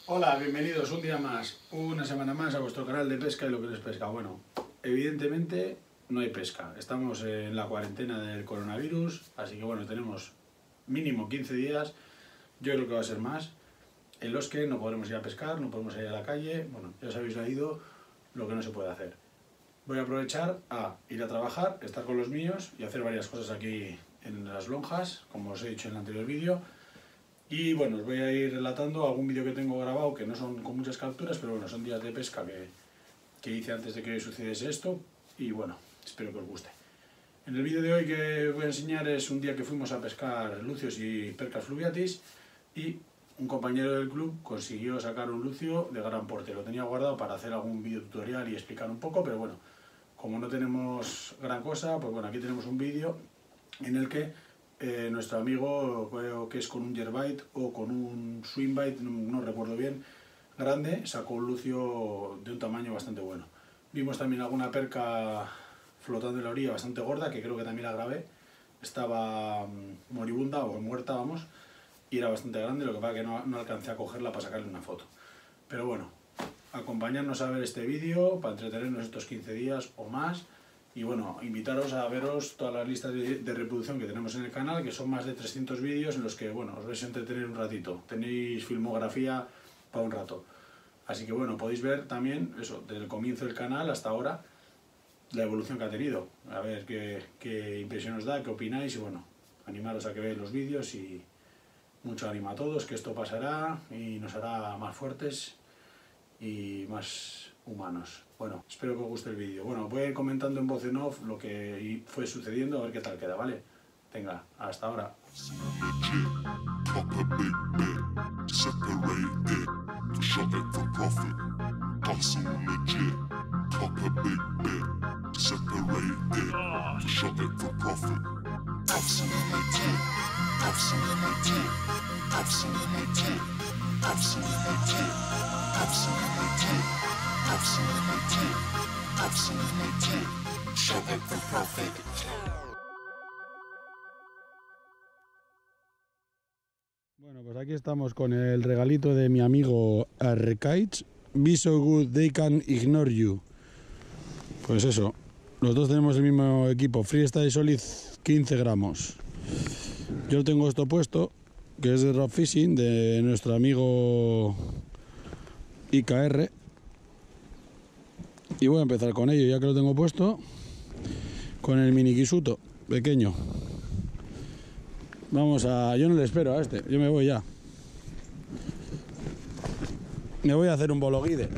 Hola, bienvenidos un día más, una semana más a vuestro canal de pesca y lo que no es pesca. Bueno, evidentemente no hay pesca, estamos en la cuarentena del coronavirus, así que bueno, tenemos mínimo 15 días, yo creo que va a ser más, en los que no podremos ir a pescar, no podemos ir a la calle, bueno, ya os habéis leído lo que no se puede hacer. Voy a aprovechar a ir a trabajar, estar con los míos y hacer varias cosas aquí en las lonjas, como os he dicho en el anterior vídeo. Y bueno, os voy a ir relatando algún vídeo que tengo grabado, que no son con muchas capturas, pero bueno, son días de pesca que hice antes de que sucediese esto. Y bueno, espero que os guste. En el vídeo de hoy que voy a enseñar es un día que fuimos a pescar lucios y percas fluviatis. Y un compañero del club consiguió sacar un lucio de gran porte. Lo tenía guardado para hacer algún vídeo tutorial y explicar un poco, pero bueno, como no tenemos gran cosa, pues bueno, aquí tenemos un vídeo en el que nuestro amigo, creo que es con un jerkbait o con un swimbait, no recuerdo bien, grande, sacó un lucio de un tamaño bastante bueno. Vimos también alguna perca flotando en la orilla bastante gorda, que creo que también la grabé. Estaba moribunda o muerta, vamos, y era bastante grande, lo que pasa es que no alcancé a cogerla para sacarle una foto. Pero bueno, acompañadnos a ver este vídeo para entretenernos estos 15 días o más. Y bueno, invitaros a veros todas las listas de reproducción que tenemos en el canal, que son más de 300 vídeos en los que, bueno, os vais a entretener un ratito. Tenéis filmografía para un rato. Así que bueno, podéis ver también, eso, desde el comienzo del canal hasta ahora, la evolución que ha tenido. A ver qué impresión os da, qué opináis y bueno, animaros a que veáis los vídeos y mucho ánimo a todos, que esto pasará y nos hará más fuertes y más humanos. Bueno, espero que os guste el vídeo. Bueno, voy a ir comentando en voz en off lo que fue sucediendo, a ver qué tal queda, ¿vale? Venga, hasta ahora. Bueno, pues aquí estamos con el regalito de mi amigo Arkites. Be so good they can ignore you. Pues eso, los dos tenemos el mismo equipo, Freestyle Solid 15 gramos. Yo tengo esto puesto, que es de Rock Fishing, de nuestro amigo IKR. Y voy a empezar con ello, ya que lo tengo puesto, con el mini Kisuto pequeño. Vamos a... yo no le espero a este, yo me voy ya. Me voy a hacer un bologuide.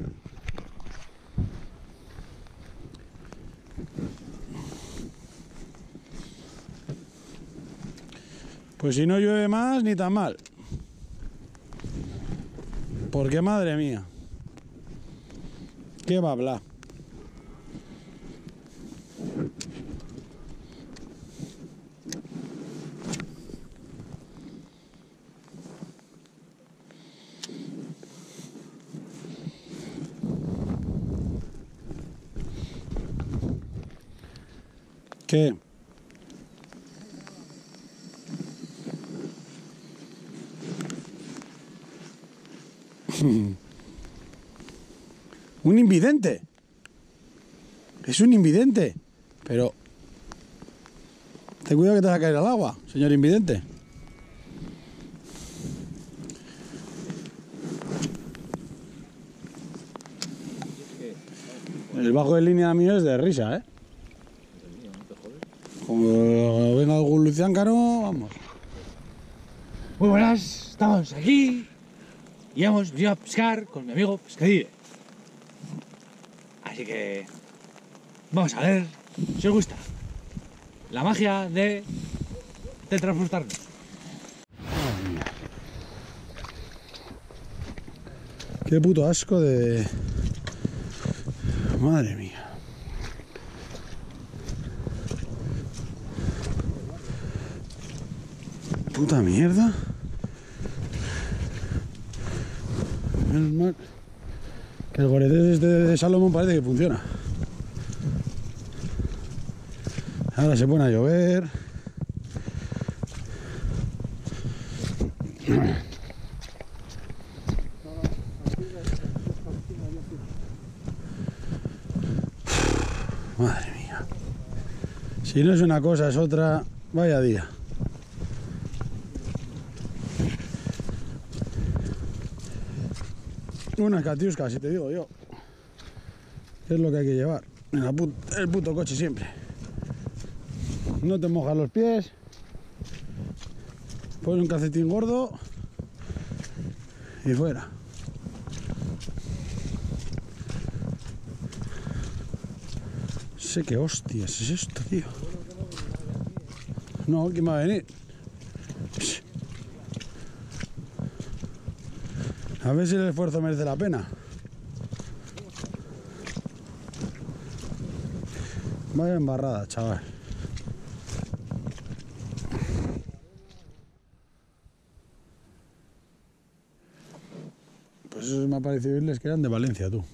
Pues si no llueve más, ni tan mal. Porque madre mía, ¿qué va a hablar? ¿Qué? Un invidente. Es un invidente. Pero ten cuidado que te vas a caer al agua, señor invidente. El bajo de línea mío es de risa, ¿eh? Como venga algún luciáncaro, vamos. Muy buenas, estamos aquí y hemos venido a pescar con mi amigo Pescadille. Así que vamos a ver si os gusta la magia de teletransportarnos. Qué puto asco de... madre mía. Puta mierda. Menos mal que el gorete este de Salomón parece que funciona. Ahora se pone a llover. Si no es una cosa, es otra. Vaya día. Una catiusca, si te digo yo. Es lo que hay que llevar en el puto coche siempre. No te mojas los pies. Pones un calcetín gordo y fuera. Sé que hostias es esto, tío. No, ¿quién va a venir? A ver si el esfuerzo merece la pena. Vaya embarrada, chaval. Pues eso me ha parecido oírles que eran de Valencia, tú.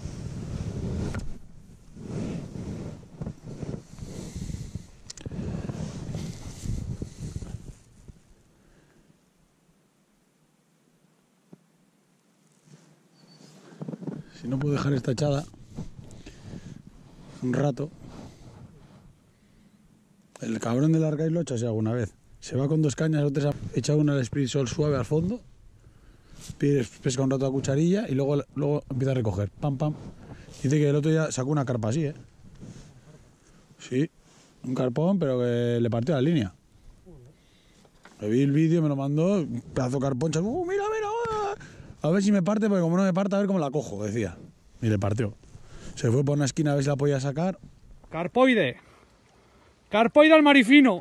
Si no puedo dejar esta echada un rato. El cabrón del Arcais lo ha hecho así alguna vez. Se va con 2 cañas o 3, echa una al Spirit Sol suave al fondo, pesca un rato a cucharilla y luego empieza a recoger. Pam, pam. Dice que el otro día sacó una carpa así, ¿eh? Sí, un carpón, pero que le partió la línea. Le vi el vídeo, me lo mandó, un pedazo de carpón. Mira, mira, a ver si me parte, porque como no me parte, a ver cómo la cojo, decía. Y le partió. Se fue por una esquina a ver si la podía sacar. Carpoide. Carpoide al marifino.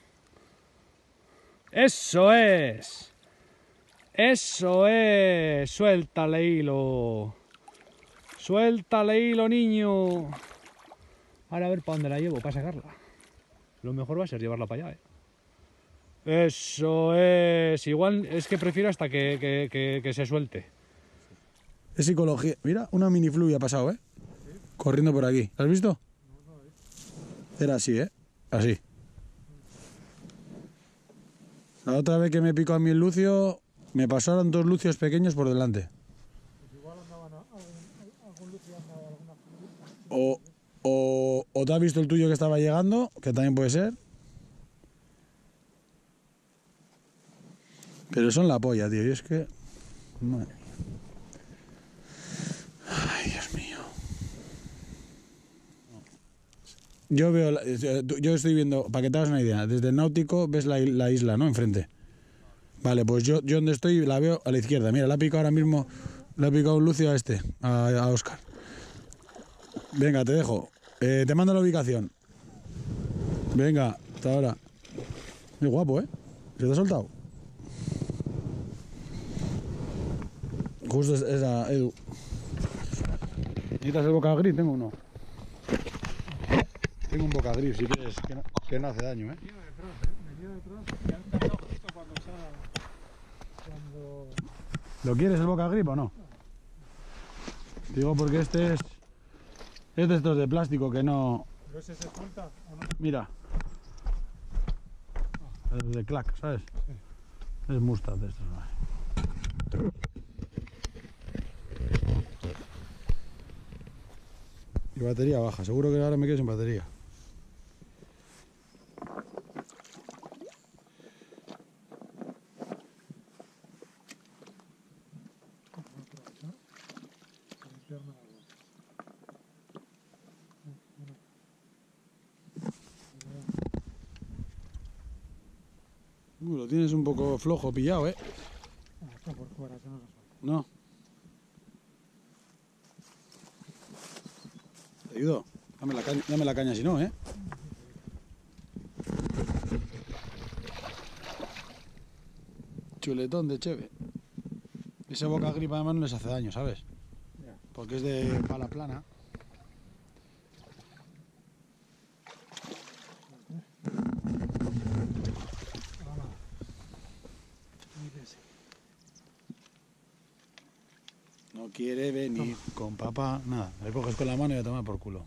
Eso es. Eso es. Suéltale hilo. Suéltale hilo, niño. Ahora a ver para dónde la llevo, para sacarla. Lo mejor va a ser llevarla para allá, Eso es. Igual es que prefiero hasta que se suelte. Es psicología. Mira, una mini fluvia ha pasado, ¿eh? ¿Sí? Corriendo por aquí. ¿La has visto? No. Era así, ¿eh? Así. La otra vez que me picó a mí el lucio, me pasaron 2 lucios pequeños por delante. Pues igual andaban algún lucio andaba alguna fluvia. O te has visto el tuyo que estaba llegando, que también puede ser. Pero son la polla, tío. Y es que... Madre mía. Ay, Dios mío. Yo veo... Yo estoy viendo... Para que te hagas una idea. Desde el náutico ves la isla, ¿no? Enfrente. Vale, pues yo donde estoy la veo a la izquierda. Mira, la ha picado ahora mismo... Le ha picado un lucio a Óscar. Venga, te dejo. Te mando la ubicación. Venga, hasta ahora. Muy guapo, ¿eh? ¿Se te ha soltado? Justo esa, Edu. ¿Necesitas el boca gris? Tengo uno. Tengo un boca gris, si quieres, que no hace daño, ¿eh? ¿Lo quieres el boca grip o no? Digo porque este es de estos de plástico que no... ¿Pero ese se suelta o no? Mira. Es de clack, ¿sabes? Sí. Es Mustang de estos, ¿vale? Y batería baja, seguro que ahora me quedo sin batería. Lo tienes un poco flojo, pillado, ¿eh? Está por fuera, se nos ha suelto. No. ¿Te ayudo? Dame la caña si no, ¿eh? Chuletón de cheve. Ese boca grip además no les hace daño, ¿sabes? Porque es de pala plana. No quiere venir con papá, nada, le coges con la mano y a tomar por culo.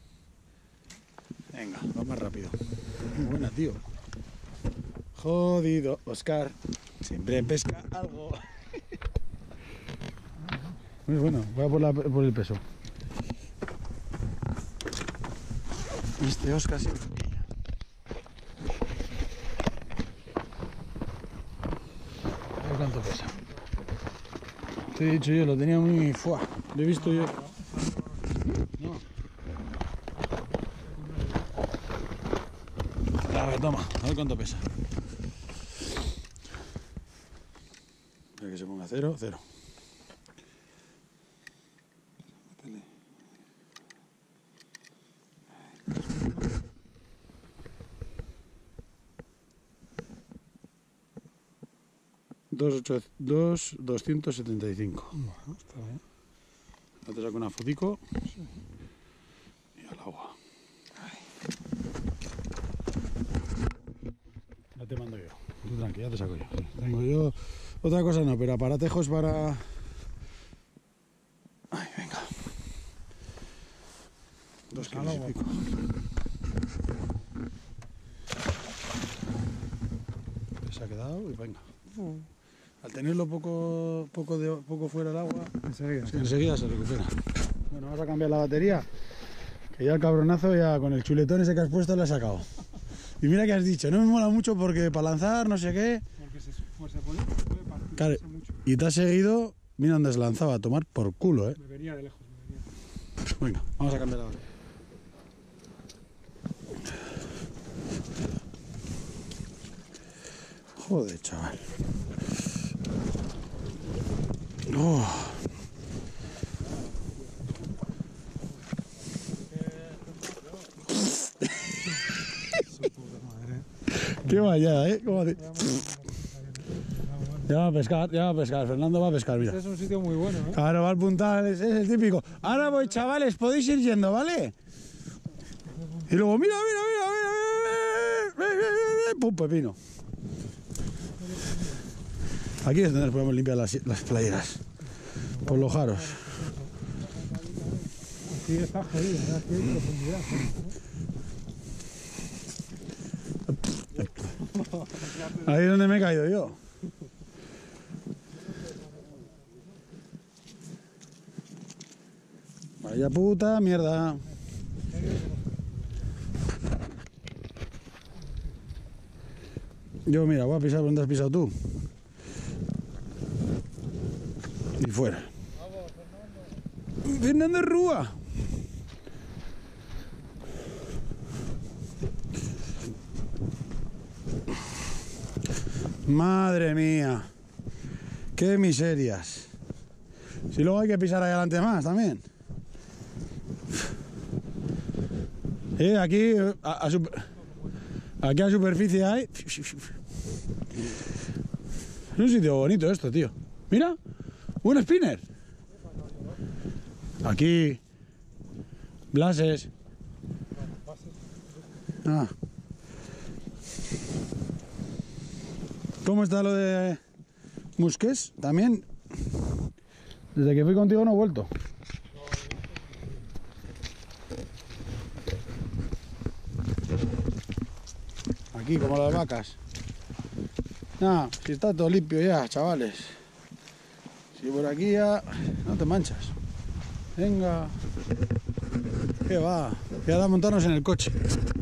Venga, va más rápido. Muy buena, tío. Jodido, Óscar. Siempre pesca algo. Muy bueno, voy a por el peso. Este Óscar siempre pilla. ¿Cuánto pesa? Te he dicho yo, lo tenía muy... ¡Fua! Lo he visto yo. No. A ver, toma, a ver cuánto pesa. Para que se ponga 0, 0. 275. Bueno, está bien. Ya te saco una fotico y al agua. Ya te mando yo. Tú tranqui, ya te saco yo. Tengo yo otra cosa no, pero aparatejos para... Ay, venga. 2 kilos y pico. Se ha quedado y venga. Al tenerlo poco fuera del agua, enseguida se recupera. Bueno, vamos a cambiar la batería. Que ya el cabronazo, ya con el chuletón ese que has puesto, lo has sacado. Y mira que has dicho, no me mola mucho porque para lanzar, no sé qué. Porque se puede partir Claro, mucho. y te has seguido, mira dónde se lanzaba, a tomar por culo, Me venía de lejos, me venía. Venga, vamos a cambiar la batería. Joder, chaval. Oh. Qué vaya, ¿Cómo hace? Ya va a pescar, Fernando va a pescar, mira. Este es un sitio muy bueno, ¿eh? Claro, va al puntal, es el típico. Ahora voy, chavales, podéis ir yendo, ¿vale? Y luego, mira, pum, pepino. Aquí es donde podemos limpiar las playeras. Por los jaros. Aquí está jodido, ¿verdad? Aquí hay profundidad. Ahí es donde me he caído yo. Vaya puta mierda. Yo, mira, voy a pisar donde has pisado tú. Y fuera. Fernando Rúa. Madre mía. Qué miserias. Si luego hay que pisar ahí adelante más también. Aquí aquí a superficie hay. Es un sitio bonito esto, tío. Mira, un spinner. Aquí, Blases. ¿Cómo está lo de Musques? También. Desde que fui contigo no he vuelto. Aquí, como las vacas. Nah, si está todo limpio ya, chavales. Si por aquí ya no te manchas. Venga. ¿Qué va? Queda montarnos en el coche.